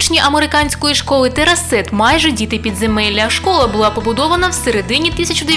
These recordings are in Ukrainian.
Учні американської школи Терасет – майже діти підземелля. Школа була побудована в середині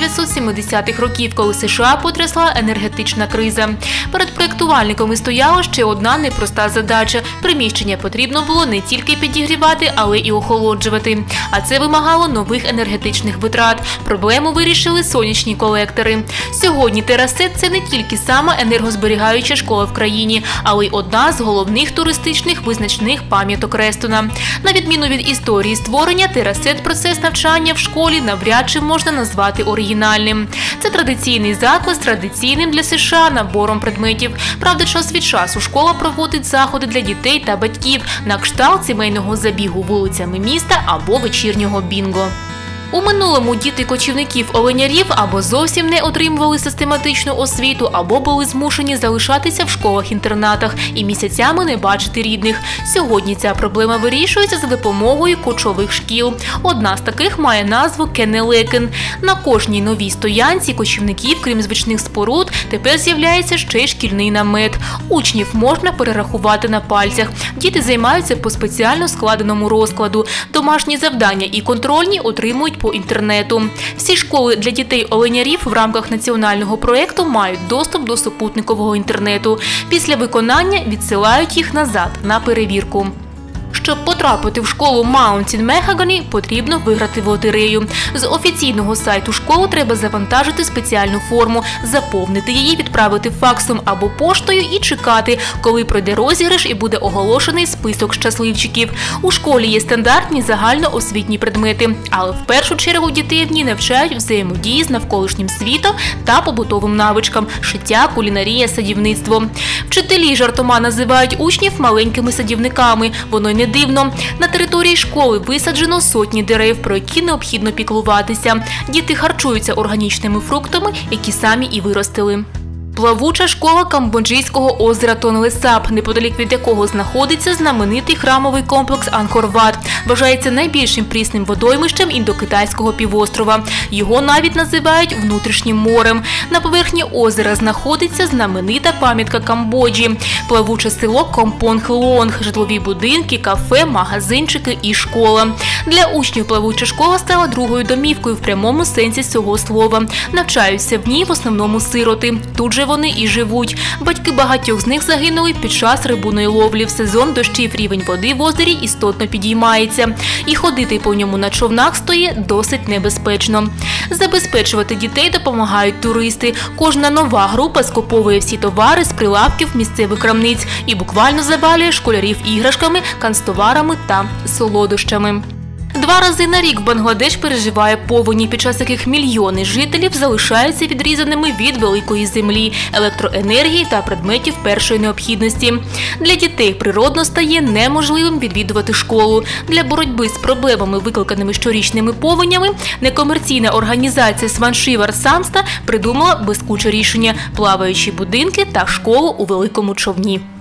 1970-х років, коли США потрясла енергетична криза. Перед проєктувальниками стояла ще одна непроста задача – приміщення потрібно було не тільки підігрівати, але і охолоджувати. А це вимагало нових енергетичних витрат. Проблему вирішили сонячні колектори. Сьогодні Терасет – це не тільки сама енергозберігаюча школа в країні, але й одна з головних туристичних визначних пам'яток Рестона. На відміну від історії створення, Терасет процес навчання в школі навряд чи можна назвати оригінальним. Це традиційний заклад з традиційним для США набором предметів. Правда, час від часу школа проводить заходи для дітей та батьків на кшталт сімейного забігу вулицями міста або вечірнього бінго. У минулому діти кочівників-оленярів або зовсім не отримували систематичну освіту, або були змушені залишатися в школах-інтернатах і місяцями не бачити рідних. Сьогодні ця проблема вирішується за допомогою кочових шкіл. Одна з таких має назву Кенелекен. На кожній новій стоянці кочівників, крім звичних споруд, тепер з'являється ще й шкільний намет. Учнів можна перерахувати на пальцях. Діти займаються по спеціально складеному розкладу. Домашні завдання і контрольні отримують по інтернету. Всі школи для дітей-оленярів в рамках національного проєкту мають доступ до супутникового інтернету. Після виконання відсилають їх назад на перевірку. Щоб потрапити в школу Mountain Mahogany, потрібно виграти в лотерею. З офіційного сайту школи треба завантажити спеціальну форму, заповнити її, відправити факсом або поштою і чекати, коли пройде розіграш і буде оголошений список щасливчиків. У школі є стандартні загальноосвітні предмети, але в першу чергу дітей в ній навчають взаємодії з навколишнім світом та побутовим навичкам – шиття, кулінарія, садівництво. Вчителі жартома називають учнів маленькими садівниками. Воно й не дивно. На території школи висаджено сотні дерев, про які необхідно піклуватися. Діти харчуються органічними фруктами, які самі і виростили. Плавуча школа камбоджійського озера Тонле-Сап, неподалік від якого знаходиться знаменитий храмовий комплекс Ангкор-Ват. Вважається найбільшим прісним водоймищем індокитайського півострова. Його навіть називають внутрішнім морем. На поверхні озера знаходиться знаменита пам'ятка Камбоджі – плавуче село Компонг-Лонг, житлові будинки, кафе, магазинчики і школа. Для учнів плавуча школа стала другою домівкою в прямому сенсі цього слова. Навчаються в ній в основному сироти. Тут же вони і живуть. Батьки багатьох з них загинули під час рибної ловлі. В сезон дощів рівень води в озері істотно підіймається. І ходити по ньому на човнах стає досить небезпечно. Забезпечувати дітей допомагають туристи. Кожна нова група скуповує всі товари з прилавків місцевих крамниць і буквально завалює школярів іграшками, канцтоварами та солодощами. 2 рази на рік Бангладеш переживає повені, під час яких мільйони жителів залишаються відрізаними від великої землі, електроенергії та предметів першої необхідності. Для дітей природно стає неможливим відвідувати школу. Для боротьби з проблемами, викликаними щорічними повенями, некомерційна організація Сваншивар Самста придумала блискуче рішення – плаваючі будинки та школу у великому човні.